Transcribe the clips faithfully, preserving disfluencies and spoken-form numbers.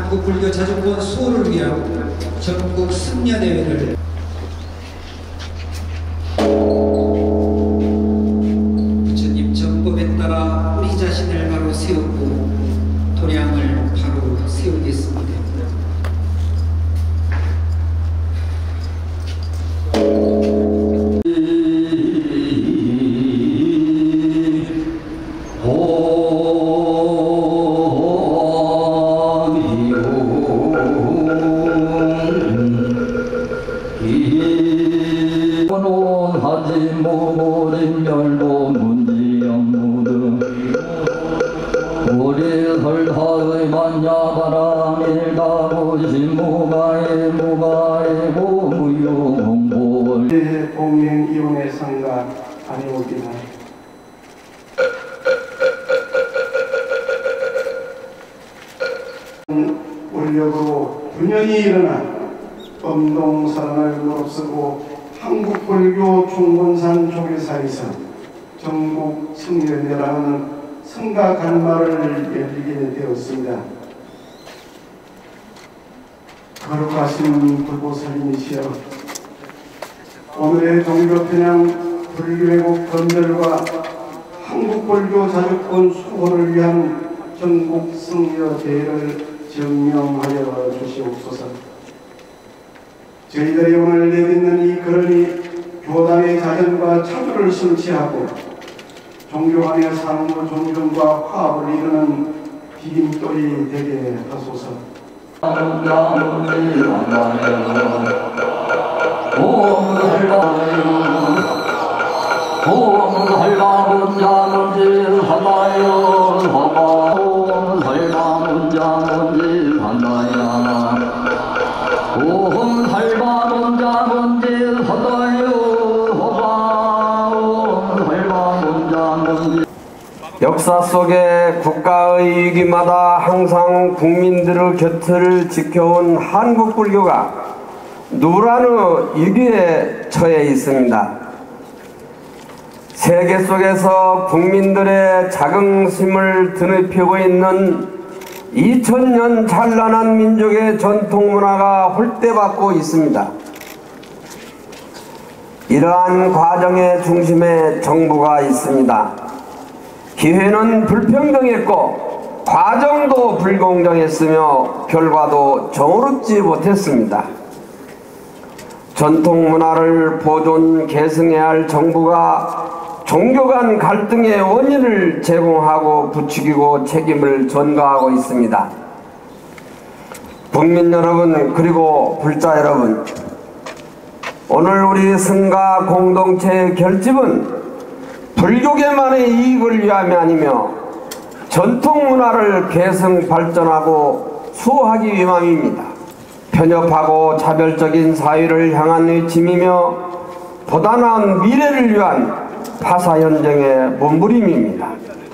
한국불교 자주권 수호를 위한 전국 승려대회를 부처님 정법에 따라 우리 자신을 바로 세우고 도량을 바로 세우겠습니다. 공행이용의 상가 아니오기나 원력으로 균형이 일어나 범동사랑을 무릅쓰고 한국불교 총본산 조계사에서 전국 승려대회라는 성가 간마를 열리게 되었습니다. 거룩하신 불보살님이시여, 오늘의 종교편향 불교회국 건설과 한국불교 자주권 수호를 위한 전국 승려대회를 증명하여 주시옵소서. 저희들이 오늘 내딛는 이 걸음이 교단의 자전과 차주를 설치하고 종교 간의 상호 존중과 화합을 이루는 디딤돌이 되게 하소서. 역사 속에 국가의 위기마다 항상 국민들의 곁을 지켜온 한국불교가 누라는 위기에 처해 있습니다. 세계 속에서 국민들의 자긍심을 드높이고 있는 이천 년 찬란한 민족의 전통문화가 홀대받고 있습니다. 이러한 과정의 중심에 정부가 있습니다. 기회는 불평등했고 과정도 불공정했으며 결과도 정의롭지 못했습니다. 전통문화를 보존 계승해야 할 정부가 종교 간 갈등의 원인을 제공하고 부추기고 책임을 전가하고 있습니다. 국민 여러분, 그리고 불자 여러분, 오늘 우리 승가 공동체의 결집은 불교계만의 이익을 위함이 아니며 전통문화를 계승 발전하고 수호하기 위함입니다. 편협하고 차별적인 사회를 향한 외침이며 보다 나은 미래를 위한 파사현정의 몸부림입니다.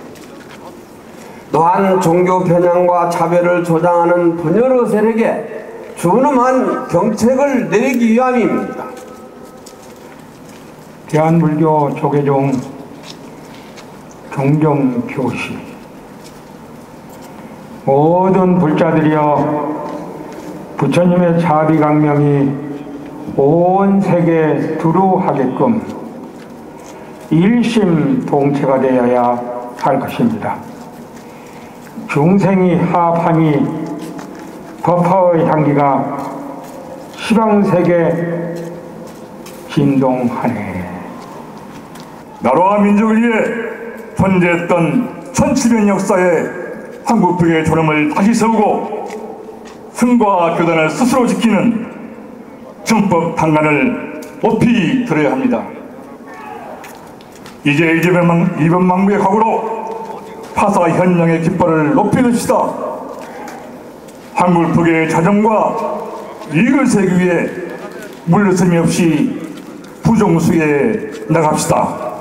또한 종교 편향과 차별을 조장하는 분열의 세력에 준엄한 경책을 내리기 위함입니다. 대한불교 조계종 경정교시, 모든 불자들이여, 부처님의 자비강명이 온 세계에 두루하게끔 일심동체가 되어야 할 것입니다. 중생이 합하니 법화의 향기가 시방세계 진동하네. 나라와 민족을 위해 존재했던 천칠백 년 역사의 한국불교의 존엄을 다시 세우고 승과 교단을 스스로 지키는 정법 단간을 높이 들어야 합니다. 이제 이번 망부의 각오로 파사 현령의 깃발을 높이 듭시다. 한국불교의 자정과 이익을 세기 위해 물러섬이 없이 부정수에 나갑시다.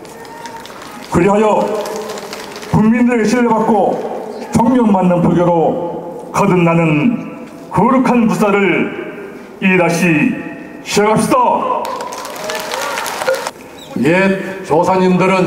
그리하여 국민들에게 신뢰받고 존경받는 불교로 거듭나는 거룩한 부사를 이다시 시작합시다. 옛 조사님들은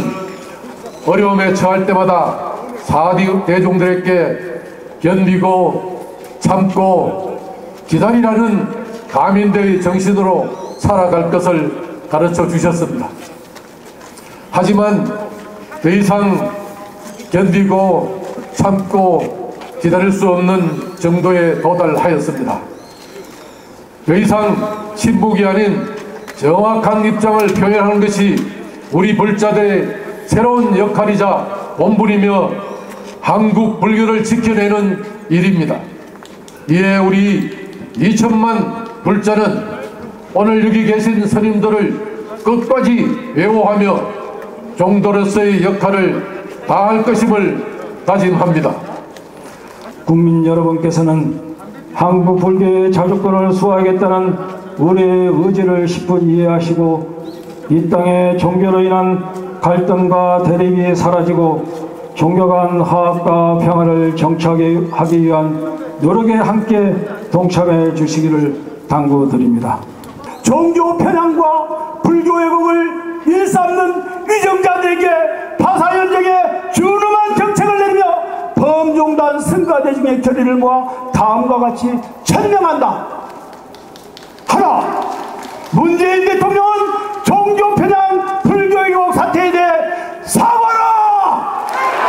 어려움에 처할 때마다 사대종들에게 견디고 참고 기다리라는 가민대의 정신으로 살아갈 것을 가르쳐 주셨습니다. 하지만 더 이상 견디고 참고 기다릴 수 없는 정도에 도달하였습니다. 더 이상 침묵이 아닌 정확한 입장을 표현하는 것이 우리 불자들의 새로운 역할이자 본분이며 한국 불교를 지켜내는 일입니다. 이에 우리 이천만 불자는 오늘 여기 계신 스님들을 끝까지 외워하며 종도로서의 역할을 다할 것임을 다짐합니다. 국민 여러분께서는 한국 불교의 자주권을 수호하겠다는 우리의 의지를 십분 이해하시고 이 땅의 종교로 인한 갈등과 대립이 사라지고 종교 간 화합과 평화를 정착하기 위한 노력에 함께 동참해 주시기를 당부드립니다. 종교 편향과 불교 왜곡을 일삼는 위정자들에게 파사현정에 준엄한 정책을 내리며 범종단 승가대중의 결의를 모아 다음과 같이 천명한다. 하나, 문재인 대통령은 종교 편향 불교 왜곡 사태에 대해 사과하라!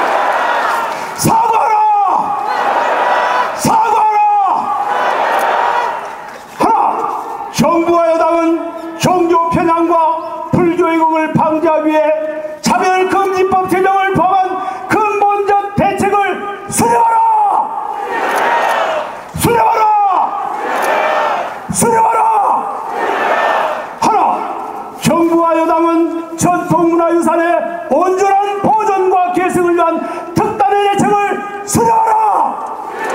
사과하라! 사과하라! 하나, 정부와 여당은 종교 편향과 불교 왜곡을 방지하기 위해 차별금지법 제정을 포함한 근본적 대책을 수립하라! 수립하라! 수립하라! 하나, 정부와 여당은 전통문화유산의 온전한 보존과 계승을 위한 특단의 대책을 수립하라!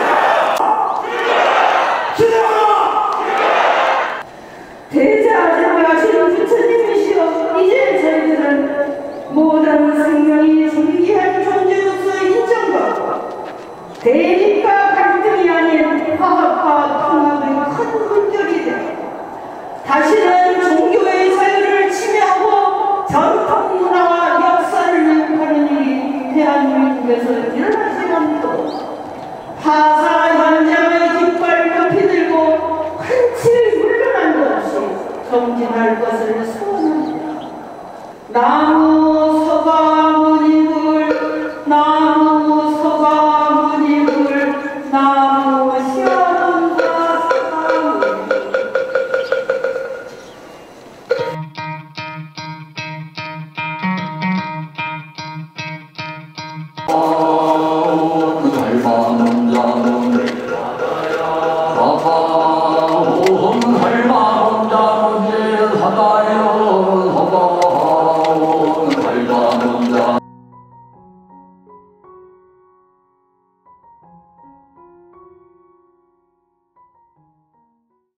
대자재하시는 부처님이시여, 이제 저희들은 모든 생명이 존귀한 존재로서 인정받고 대립과 갈등이 아닌 화합과 통합의 큰 물결이 되어 다시는 종교의 자유를 침해하고 전통 문화와 역사를 왜곡하는 일이 대한민국에서 일어나지 않도록 파사 현장의 깃발 높이 들고 한치 물러난 것 없이 정진할 것을 소원합니다. 나무 서가모니불 나무 서가모니불 나무